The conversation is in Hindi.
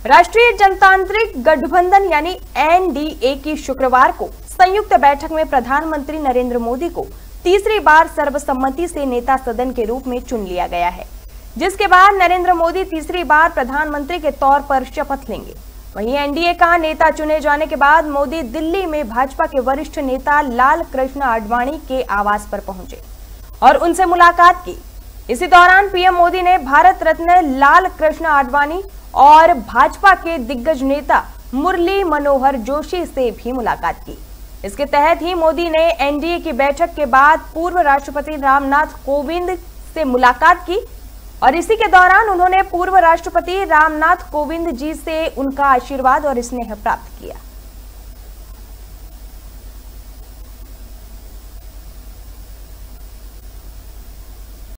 राष्ट्रीय जनतांत्रिक गठबंधन यानी एनडीए की शुक्रवार को संयुक्त बैठक में प्रधानमंत्री नरेंद्र मोदी को तीसरी बार सर्वसम्मति से नेता सदन के रूप में चुन लिया गया है, जिसके बाद नरेंद्र मोदी तीसरी बार प्रधानमंत्री के तौर पर शपथ लेंगे। वहीं एनडीए का नेता चुने जाने के बाद मोदी दिल्ली में भाजपा के वरिष्ठ नेता लाल कृष्ण आडवाणी के आवास पर पहुंचे और उनसे मुलाकात की। इसी दौरान पीएम मोदी ने भारत रत्न लाल कृष्ण आडवाणी और भाजपा के दिग्गज नेता मुरली मनोहर जोशी से भी मुलाकात की। इसके तहत ही मोदी ने एनडीए की बैठक के बाद पूर्व राष्ट्रपति रामनाथ कोविंद से मुलाकात की और इसी के दौरान उन्होंने पूर्व राष्ट्रपति रामनाथ कोविंद जी से उनका आशीर्वाद और स्नेह प्राप्त किया।